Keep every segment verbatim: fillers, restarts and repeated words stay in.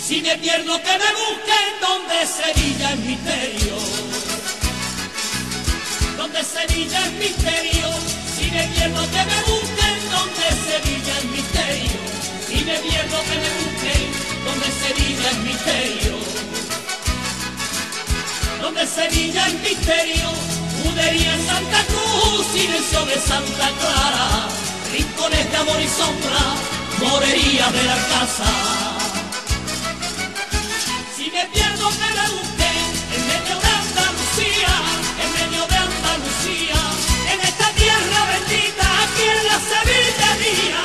Si me pierdo que me busquen donde Sevilla es misterio, donde Sevilla es misterio. Si me pierdo que me busquen donde Sevilla es misterio, si me pierdo que me busquen donde Sevilla es misterio, donde Sevilla es misterio. Judería en Santa Cruz, silencio de Santa Clara, rincones de amor y sombra, morería de la casa. Si me pierdo que me busquen en medio de Andalucía, en medio de Andalucía, en esta tierra bendita, aquí en la Sevilla mía.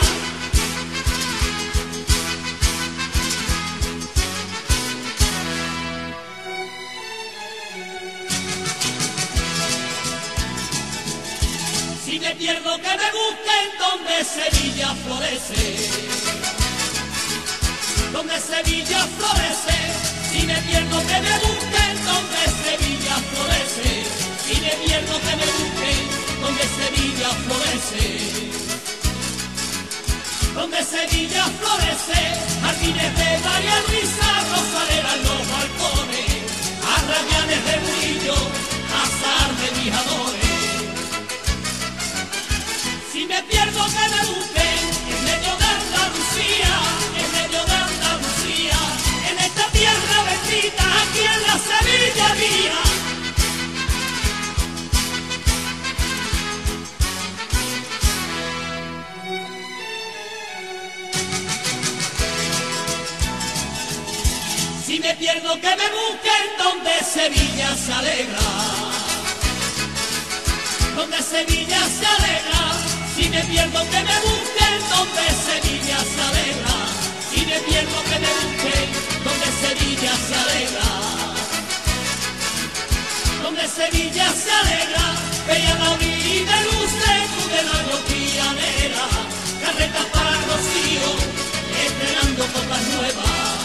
Si me pierdo que me busquen donde Sevilla florece, donde Sevilla florece. Si me pierdo que me busquen donde Sevilla florece, si me pierdo que me busquen donde Sevilla florece, donde Sevilla florece. Jardines de María Luisa, Rosalera en los balcones, arrayanes de Murillo, azar de mijadores. Si me pierdo que me busquen en medio de Andalucía, en medio de Andalucía, en esta tierra bendita, aquí en la Sevilla mía. Si me pierdo que me busquen donde Sevilla se alegra, donde Sevilla se alegra. Si me pierdo que me busquen donde Sevilla se alegra, si me pierdo que me busquen donde Sevilla se alegra, donde Sevilla se alegra. Bella la vida luce tú de la pianera, carretas para Rocío, estrenando copas nuevas.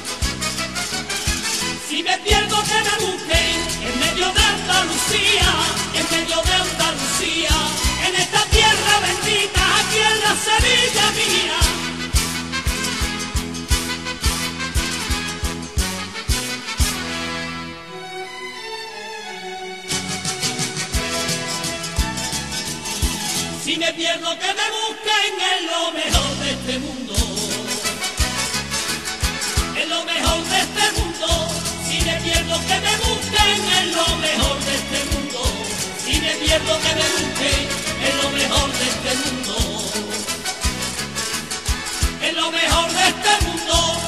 Si me pierdo que me busquen en medio de Andalucía, en medio de Andalucía, en esta tierra bendita, aquí en la Sevilla mía. Si me pierdo que me busquen en lo mejor de este mundo, en lo mejor de este mundo. Si me pierdo que me busquen en lo mejor de este mundo, si me pierdo que me busquen en lo mejor de este mundo, en lo mejor de este mundo.